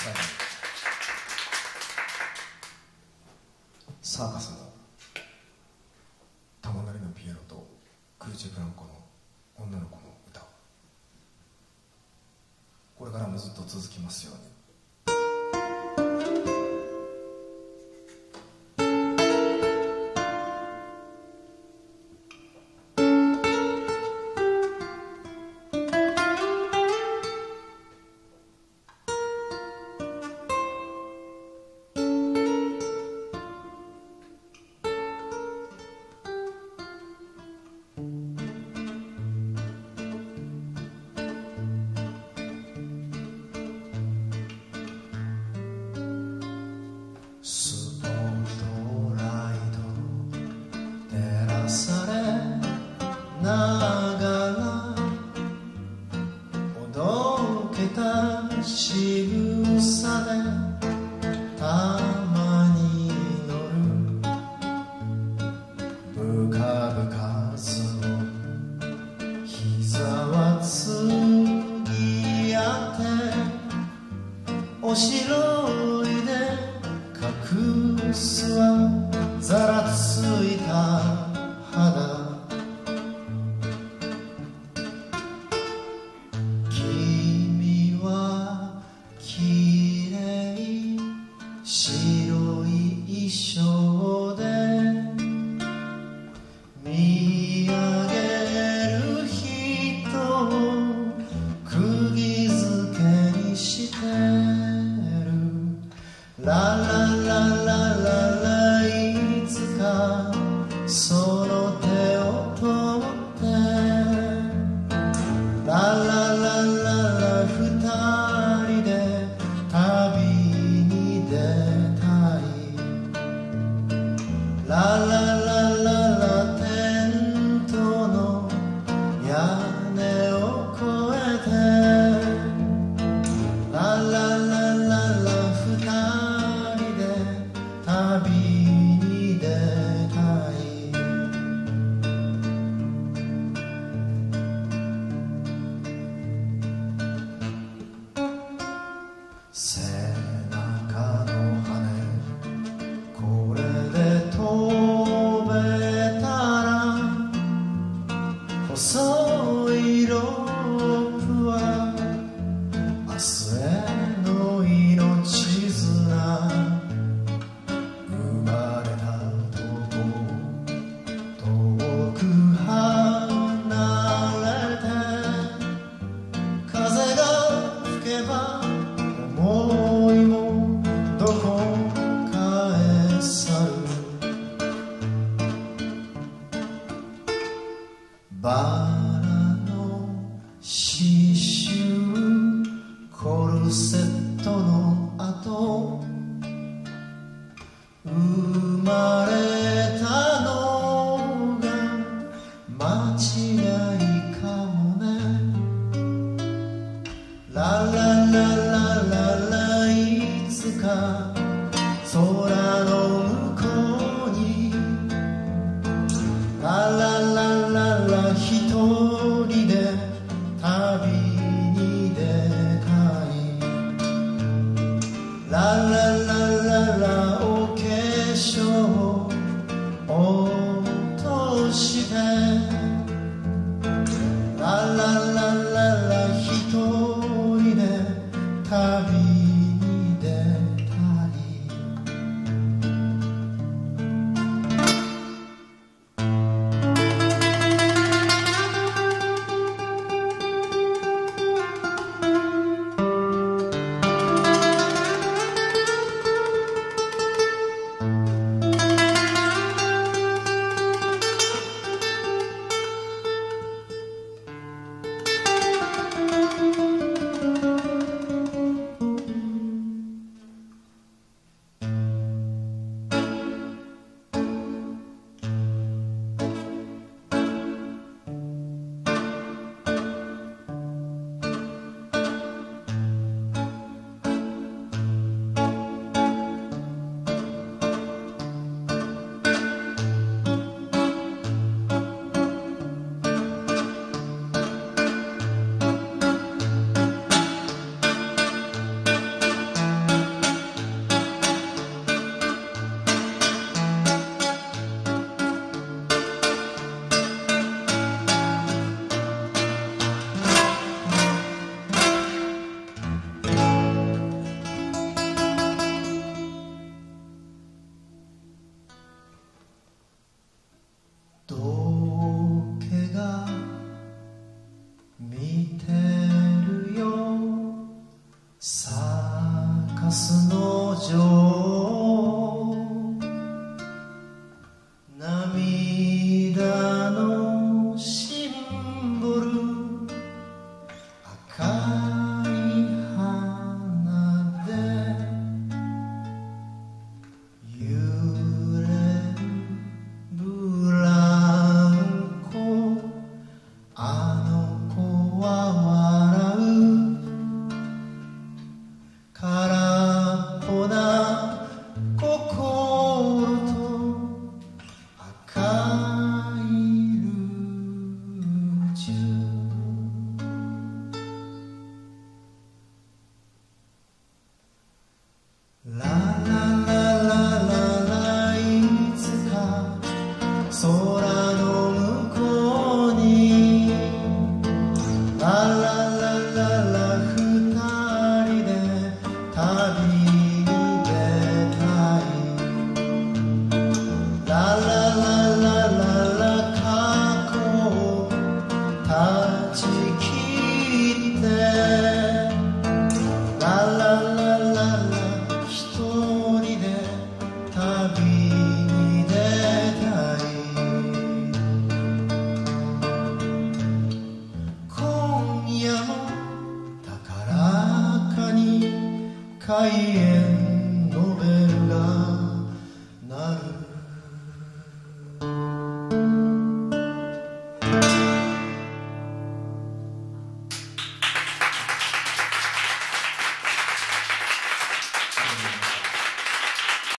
サーカスの玉鳴りのピエロとクルチェ・ブランコの女の子の歌、これからもずっと続きますように。スポットライト照らされながらおどけた仕草でたまに乗るブカブカズを膝はつぎ合ってお白いで隠すはざらついた肌、君はきれい白い衣装で見上げる人を釘付けにしてる。ララララララいつかその手を取ってラララララ二人で旅に出たい。ラララララテントの屋根を越えてラララララ旅に出たい。背中の羽これで飛べたら細いロープは明日への命綱思いもどこかへ去る。バラの刺繍コルセットの跡生まれたのが間違いかもね。ララララララいつか空の向こうにラララララ一人で旅に出たい。ラララララお化粧落としてラララララ一人で旅に出たい。 スの女王涙のシンボル赤い花で揺れるブランコあの子は笑う空っぽな心と赤いルージュララララララいつか空の向こうにラララララ二人で旅に出たいララララララ過去を断ち切ってラララララ一人で旅に出たい今夜も高らかに開演のベルが